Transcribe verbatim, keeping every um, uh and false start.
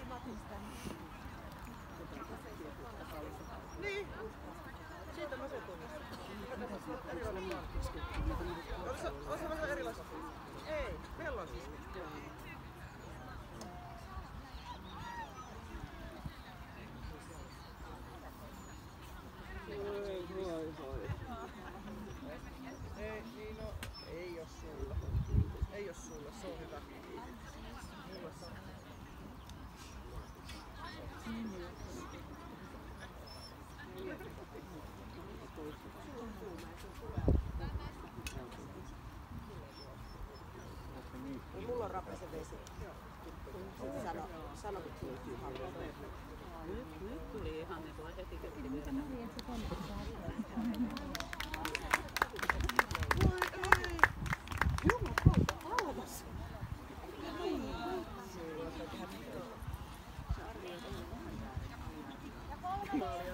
Niin. Siitä mä sen tunnistan. Erilainen maan. On se vähän erilaista? Ei, meillä on siis. Voi voi voi. Ei, niin no, ei oo sulla. Ei oo sulla, se on hyvä. Mulla se on. Mulla on rapisen vesi. Sitten sano, sano kun tuli haluaa. Nyt, nyt tuli ihan niin kuin etiketti vielä. Voi ei! Jumalauta, almas! Se arvioi.